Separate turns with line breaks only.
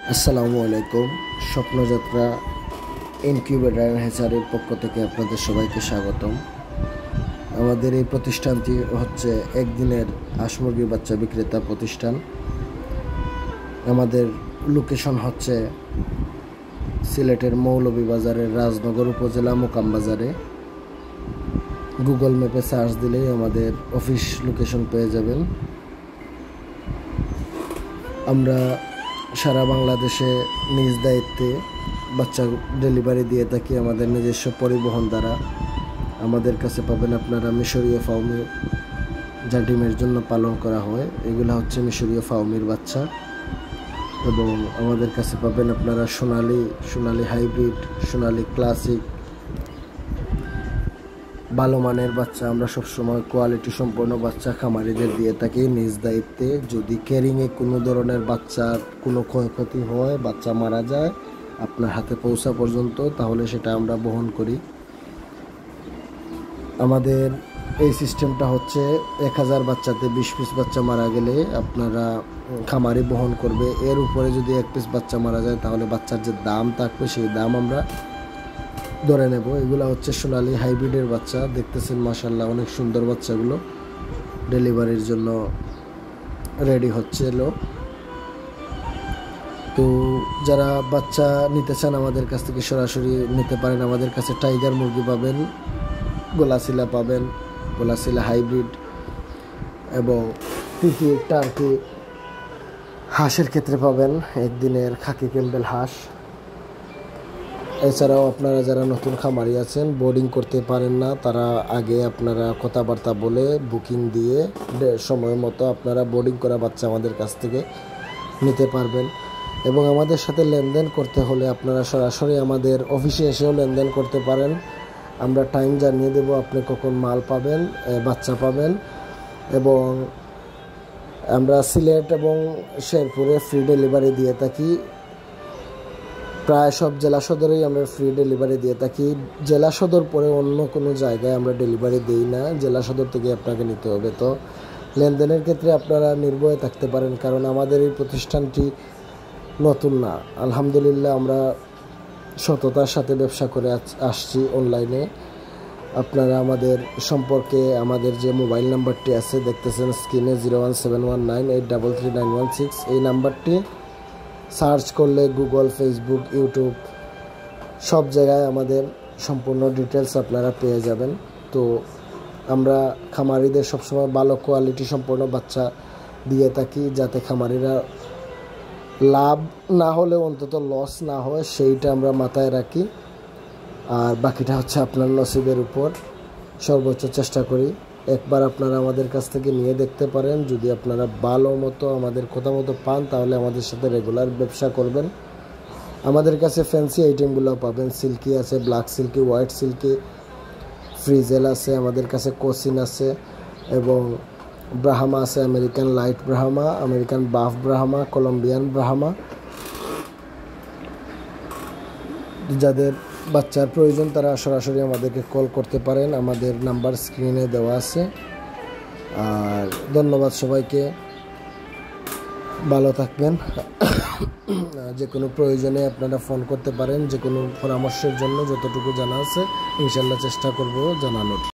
আসসালামু আলাইকুম। স্বপ্নযাত্রা ইনকিউবেটর হ্যাচারির পক্ষ থেকে আপনাদের সবাইকে স্বাগতম। আমাদের এই প্রতিষ্ঠানটি হচ্ছে একদিনের হাঁস মুরগির বাচ্চা বিক্রেতা প্রতিষ্ঠান। আমাদের লোকেশন হচ্ছে সিলেটের মৌলভীবাজারের রাজনগর উপজেলা মোকাম বাজারে। গুগল ম্যাপে সার্চ দিলেই আমাদের অফিস লোকেশন পেয়ে যাবেন। আমরা সারা বাংলাদেশে নিজ দায়িত্বে বাচ্চা ডেলিভারি দিয়ে থাকি আমাদের নিজস্ব পরিবহন দ্বারা। আমাদের কাছে পাবেন আপনারা মিশরীয় ফাউমি, যা ডিমের জন্য পালন করা হয়। এগুলো হচ্ছে মিশরীয় ফাউমির বাচ্চা। এবং আমাদের কাছে পাবেন আপনারা সোনালি হাইব্রিড, সোনালি ক্লাসিক, ভালো মানের বাচ্চা। আমরা সবসময় কোয়ালিটি সম্পন্ন বাচ্চা খামারিদের দিয়ে থাকি নিজ দায়িত্বে। যদি ক্যারিংয়ে কোনো ধরনের বাচ্চার কোনো ক্ষয়ক্ষতি হয়, বাচ্চা মারা যায় আপনার হাতে পৌঁছা পর্যন্ত, তাহলে সেটা আমরা বহন করি। আমাদের এই সিস্টেমটা হচ্ছে 1000 বাচ্চাতে 20 পিস বাচ্চা মারা গেলে আপনারা খামারি বহন করবে। এর উপরে যদি 1 পিস বাচ্চা মারা যায় তাহলে বাচ্চার যে দাম থাকবে সেই দাম আমরা ধরে নেব। এগুলো হচ্ছে সোনালি হাইব্রিডের বাচ্চা, দেখতেছেন মাশাআল্লাহ অনেক সুন্দর বাচ্চাগুলো ডেলিভারির জন্য রেডি হচ্ছিল। তো যারা বাচ্চা নিতে চান আমাদের কাছ থেকে সরাসরি নিতে পারেন। আমাদের কাছে টাইগার মুরগি পাবেন, গোলাশিলা পাবেন, গোলাশিলা হাইব্রিড এবং টিকি টার্কি হাঁসের ক্ষেত্রে পাবেন একদিনের খাকি ক্যাম্বেল হাঁস। এছাড়াও আপনারা যারা নতুন খামারি আছেন, বোর্ডিং করতে পারেন না, তারা আগে আপনারা কথাবার্তা বলে বুকিং দিয়ে সময় মতো আপনারা বোর্ডিং করা বাচ্চা আমাদের কাছ থেকে নিতে পারবেন। এবং আমাদের সাথে লেনদেন করতে হলে আপনারা সরাসরি আমাদের অফিসে এসেও লেনদেন করতে পারেন। আমরা টাইম জানিয়ে দেব আপনি কখন মাল পাবেন, বাচ্চা পাবেন। এবং আমরা সিলেট এবং শেরপুরে ফ্রি ডেলিভারি দিয়ে থাকি। প্রায় সব জেলা সদরেই আমরা ফ্রি ডেলিভারি দিয়ে থাকি। জেলা সদর পরে অন্য কোনো জায়গায় আমরা ডেলিভারি দিই না, জেলা সদর থেকে আপনাকে নিতে হবে। তো লেনদেনের ক্ষেত্রে আপনারা নির্ভয়ে থাকতে পারেন, কারণ আমাদের এই প্রতিষ্ঠানটি নতুন না। আলহামদুলিল্লাহ আমরা সততার সাথে ব্যবসা করে আসছি অনলাইনে। আপনারা আমাদের সম্পর্কে আমাদের যে মোবাইল নাম্বারটি আছে দেখতেছেন স্ক্রিনে 01719833916, এই নাম্বারটি সার্চ করলে গুগল, ফেসবুক, ইউটিউব সব জায়গায় আমাদের সম্পূর্ণ ডিটেলস আপনারা পেয়ে যাবেন। তো আমরা খামারিদের সবসময় ভালো কোয়ালিটি সম্পন্ন বাচ্চা দিয়ে থাকি, যাতে খামারিরা লাভ না হলেও অন্তত লস না হয়, সেইটা আমরা মাথায় রাখি। আর বাকিটা হচ্ছে আপনার নসিবের উপর। সর্বোচ্চ চেষ্টা করি। একবার আপনারা আমাদের কাছ থেকে নিয়ে দেখতে পারেন। যদি আপনারা ভালো মতো আমাদের কথা মতো পান তাহলে আমাদের সাথে রেগুলার ব্যবসা করবেন। আমাদের কাছে ফ্যান্সি আইটেমগুলো পাবেন। সিল্কি আছে, black silkie, white silkie, frizzle আছে, আমাদের কাছে কোসিন আছে এবং ব্রাহ্মা আছে, American light brahma, American buff brahma, Colombian brahma. যাদের বাচ্চার প্রয়োজন তারা সরাসরি আমাদেরকে কল করতে পারেন, আমাদের নাম্বার স্ক্রিনে দেওয়া আছে। আর ধন্যবাদ সবাইকে, ভালো থাকবেন। যে কোনো প্রয়োজনে আপনারা ফোন করতে পারেন, যে কোনো পরামর্শের জন্য যতটুকু জানা আছে ইনশাল্লাহ চেষ্টা করব জানানোর।